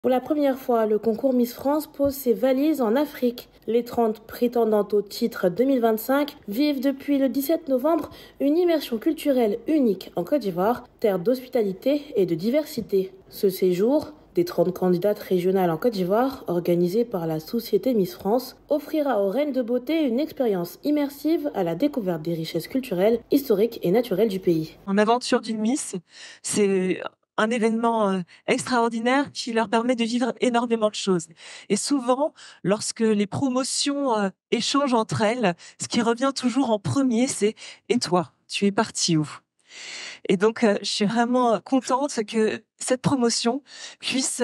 Pour la première fois, le concours Miss France pose ses valises en Afrique. Les 30 prétendantes au titre 2025 vivent depuis le 17 novembre une immersion culturelle unique en Côte d'Ivoire, terre d'hospitalité et de diversité. Ce séjour des 30 candidates régionales en Côte d'Ivoire, organisé par la société Miss France, offrira aux reines de beauté une expérience immersive à la découverte des richesses culturelles, historiques et naturelles du pays. En aventure d'une Miss, c'est un événement extraordinaire qui leur permet de vivre énormément de choses. Et souvent, lorsque les promotions échangent entre elles, ce qui revient toujours en premier, c'est « Et toi, tu es parti où ?» Et donc, je suis vraiment contente que cette promotion puisse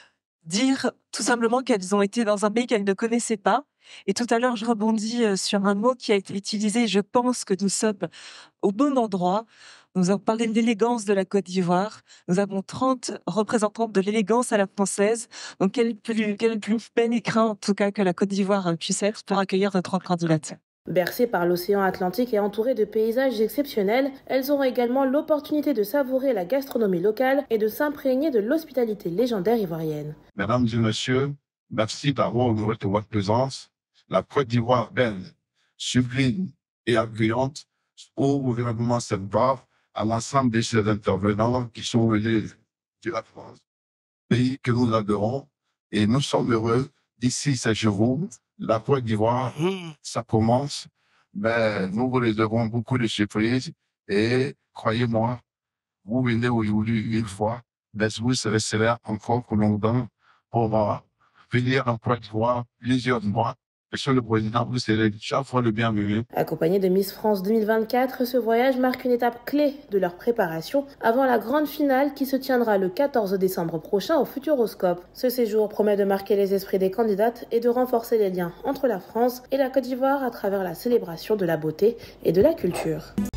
dire tout simplement qu'elles ont été dans un pays qu'elles ne connaissaient pas. Et tout à l'heure, je rebondis sur un mot qui a été utilisé. Je pense que nous sommes au bon endroit. Nous avons parlé de l'élégance de la Côte d'Ivoire. Nous avons 30 représentantes de l'élégance à la française. Donc, quel plus bel écrin, en tout cas, que la Côte d'Ivoire puisse être pour accueillir nos 30 candidates. Bercées par l'océan Atlantique et entourées de paysages exceptionnels, elles auront également l'opportunité de savourer la gastronomie locale et de s'imprégner de l'hospitalité légendaire ivoirienne. Mesdames et messieurs, merci d'avoir honoré de votre présence. La Côte d'Ivoire belle, sublime et accueillante au gouvernement cette part à l'ensemble de ces intervenants qui sont venus de la France, pays que nous adorons, et nous sommes heureux d'ici ces jours. La Côte d'Ivoire, ça commence, mais nous vous réservons beaucoup de surprises et croyez-moi, vous venez aujourd'hui une fois, mais vous serez encore pour longtemps pour venir en Côte d'Ivoire plusieurs mois. Monsieur le Président, vous serez chaque fois le bienvenu. Accompagné de Miss France 2024, ce voyage marque une étape clé de leur préparation avant la grande finale qui se tiendra le 14 décembre prochain au Futuroscope. Ce séjour promet de marquer les esprits des candidates et de renforcer les liens entre la France et la Côte d'Ivoire à travers la célébration de la beauté et de la culture.